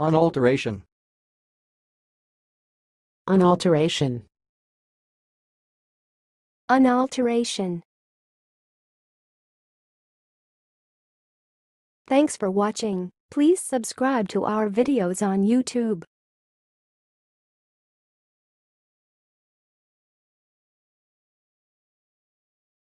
unalteration, unalteration, unalteration. Thanks for watching. Please subscribe to our videos on YouTube.